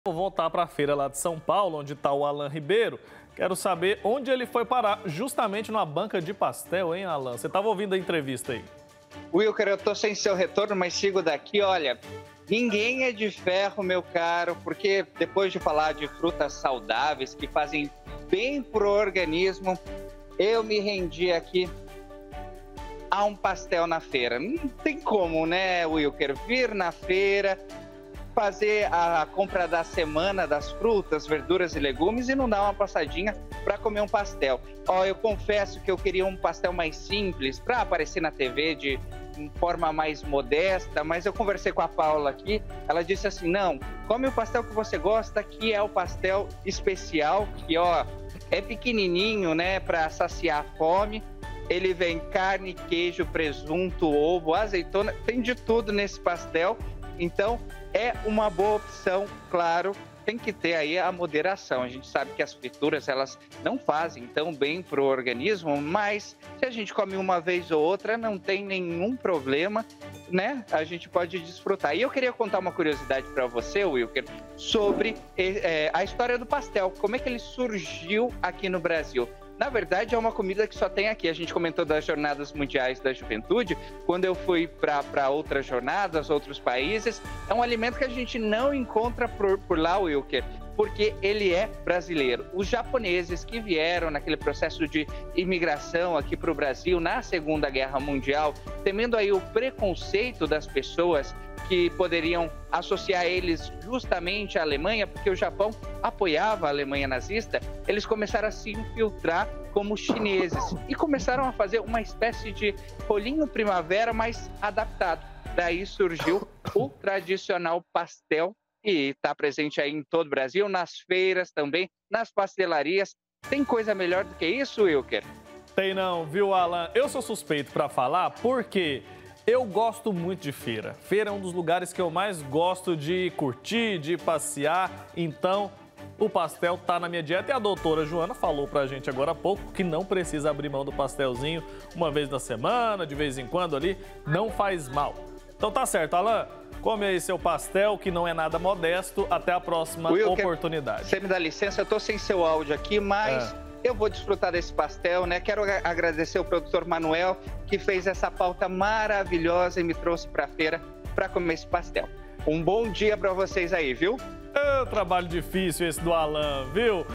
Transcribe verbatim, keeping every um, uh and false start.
Vou voltar para a feira lá de São Paulo, onde está o Alan Ribeiro. Quero saber onde ele foi parar, justamente numa banca de pastel, hein, Alan? Você estava ouvindo a entrevista aí? Wilker, eu tô sem seu retorno, mas sigo daqui. Olha, ninguém é de ferro, meu caro, porque depois de falar de frutas saudáveis que fazem bem pro organismo, eu me rendi aqui a um pastel na feira. Não tem como, né, Wilker? Vir na feira, fazer a compra da semana das frutas, verduras e legumes e não dar uma passadinha para comer um pastel. Ó, eu confesso que eu queria um pastel mais simples para aparecer na T V de forma mais modesta, mas eu conversei com a Paula aqui, ela disse assim: não, come o pastel que você gosta, que é o pastel especial, que ó, é pequenininho, né, para saciar a fome. Ele vem carne, queijo, presunto, ovo, azeitona, tem de tudo nesse pastel. Então, é uma boa opção, claro, tem que ter aí a moderação. A gente sabe que as frituras, elas não fazem tão bem para o organismo, mas se a gente come uma vez ou outra, não tem nenhum problema, né? A gente pode desfrutar. E eu queria contar uma curiosidade para você, Wilker, sobre é, a história do pastel. Como é que ele surgiu aqui no Brasil? Na verdade, é uma comida que só tem aqui. A gente comentou das Jornadas Mundiais da Juventude. Quando eu fui para outras jornadas, outros países, é um alimento que a gente não encontra por, por lá, Wilker, porque ele é brasileiro. Os japoneses que vieram naquele processo de imigração aqui para o Brasil na Segunda Guerra Mundial, temendo aí o preconceito das pessoas que poderiam associar eles justamente à Alemanha, porque o Japão apoiava a Alemanha nazista, eles começaram a se infiltrar como chineses e começaram a fazer uma espécie de rolinho primavera, mais adaptado. Daí surgiu o tradicional pastel, que está presente aí em todo o Brasil, nas feiras também, nas pastelarias. Tem coisa melhor do que isso, Wilker? Tem não, viu, Alan? Eu sou suspeito para falar porque eu gosto muito de feira. Feira é um dos lugares que eu mais gosto de curtir, de passear. Então, o pastel tá na minha dieta e a doutora Joana falou pra gente agora há pouco que não precisa abrir mão do pastelzinho uma vez na semana, de vez em quando ali, não faz mal. Então tá certo, Alan. Come aí seu pastel, que não é nada modesto. Até a próxima Wilker, oportunidade. Você me dá licença, eu tô sem seu áudio aqui, mas... É. Eu vou desfrutar desse pastel, né? Quero agradecer o produtor Manuel, que fez essa pauta maravilhosa e me trouxe para a feira para comer esse pastel. Um bom dia para vocês aí, viu? É um trabalho difícil esse do Alan, viu?